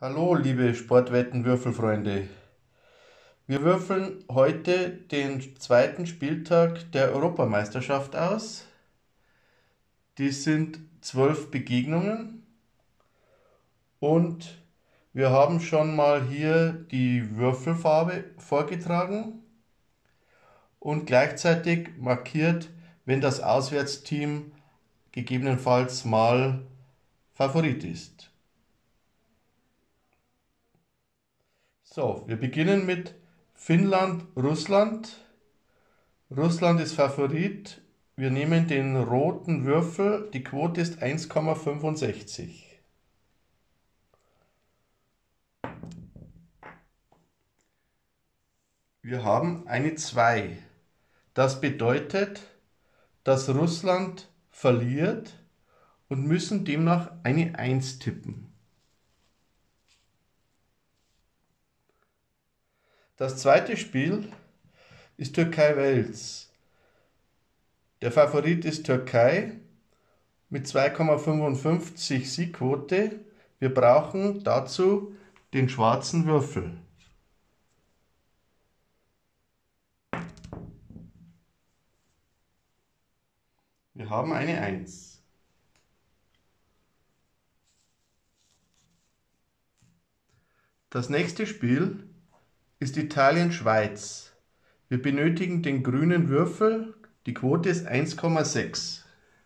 Hallo, liebe Sportwetten-Würfelfreunde. Wir würfeln heute den zweiten Spieltag der Europameisterschaft aus. Dies sind 12 Begegnungen und wir haben schon mal hier die Würfelfarbe vorgetragen und gleichzeitig markiert, wenn das Auswärtsteam gegebenenfalls mal Favorit ist. So, wir beginnen mit Finnland, Russland. Russland ist Favorit. Wir nehmen den roten Würfel. Die Quote ist 1,65. Wir haben eine 2. Das bedeutet, dass Russland verliert und müssen demnach eine 1 tippen. Das zweite Spiel ist Türkei-Wales. Der Favorit ist Türkei mit 2,55 Siegquote. Wir brauchen dazu den schwarzen Würfel. Wir haben eine 1. Das nächste Spiel ist Italien-Schweiz. Wir benötigen den grünen Würfel. Die Quote ist 1,6.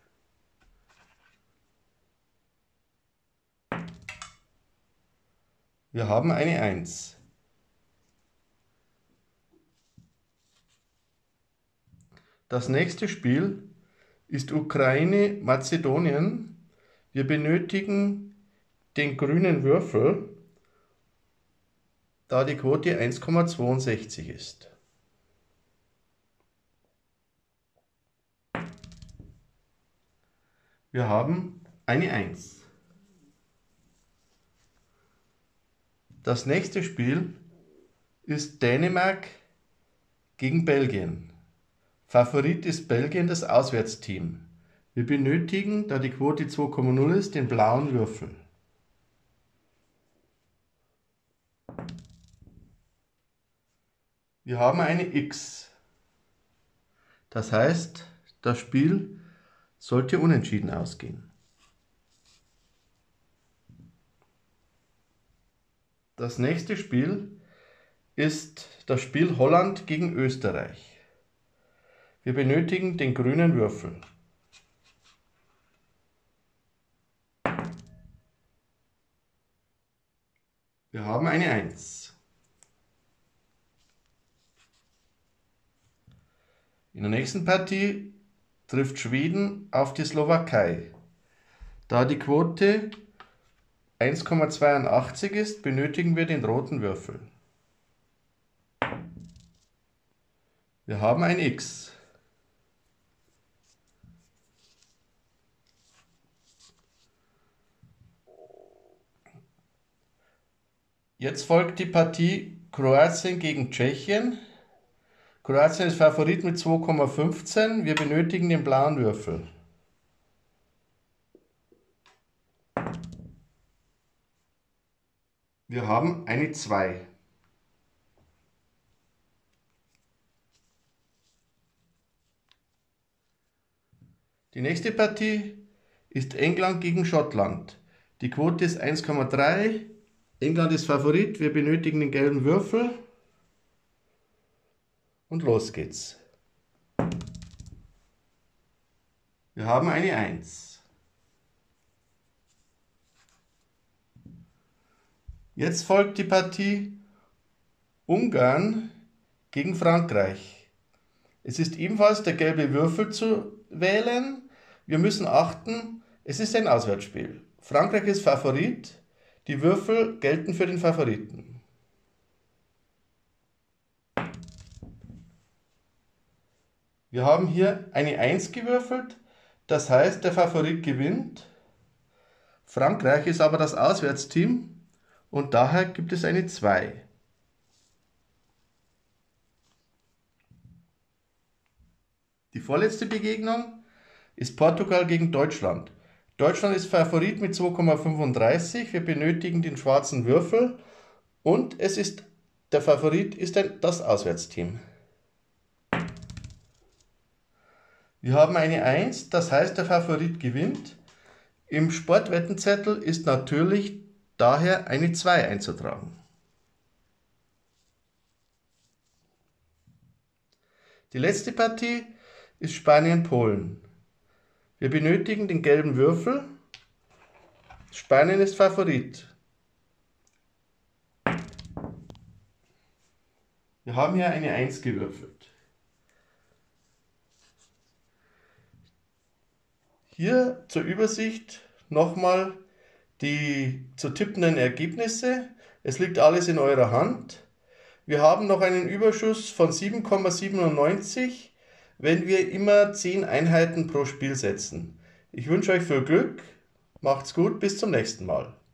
Wir haben eine 1. Das nächste Spiel ist Ukraine-Mazedonien. Wir benötigen den grünen Würfel, da die Quote 1,62 ist. Wir haben eine 1. Das nächste Spiel ist Dänemark gegen Belgien. Favorit ist Belgien, das Auswärtsteam. Wir benötigen, da die Quote 2,0 ist, den blauen Würfel. Wir haben eine X. Das heißt, das Spiel sollte unentschieden ausgehen. Das nächste Spiel ist das Spiel Holland gegen Österreich. Wir benötigen den grünen Würfel. Wir haben eine 1. In der nächsten Partie trifft Schweden auf die Slowakei. Da die Quote 1,82 ist, benötigen wir den roten Würfel. Wir haben ein X. Jetzt folgt die Partie Kroatien gegen Tschechien. Kroatien ist Favorit mit 2,15. Wir benötigen den blauen Würfel. Wir haben eine 2. Die nächste Partie ist England gegen Schottland. Die Quote ist 1,3. England ist Favorit. Wir benötigen den gelben Würfel. Und los geht's. Wir haben eine 1. Jetzt folgt die Partie Ungarn gegen Frankreich. Es ist ebenfalls der gelbe Würfel zu wählen. Wir müssen achten, es ist ein Auswärtsspiel. Frankreich ist Favorit. Die Würfel gelten für den Favoriten. Wir haben hier eine 1 gewürfelt, das heißt, der Favorit gewinnt. Frankreich ist aber das Auswärtsteam und daher gibt es eine 2. Die vorletzte Begegnung ist Portugal gegen Deutschland. Deutschland ist Favorit mit 2,35. Wir benötigen den schwarzen Würfel und der Favorit ist das Auswärtsteam. Wir haben eine 1, das heißt, der Favorit gewinnt. Im Sportwettenzettel ist natürlich daher eine 2 einzutragen. Die letzte Partie ist Spanien-Polen. Wir benötigen den gelben Würfel. Spanien ist Favorit. Wir haben hier eine 1 gewürfelt. Hier zur Übersicht nochmal die zu tippenden Ergebnisse. Es liegt alles in eurer Hand. Wir haben noch einen Überschuss von 7,97, wenn wir immer 10 Einheiten pro Spiel setzen. Ich wünsche euch viel Glück, macht's gut, bis zum nächsten Mal.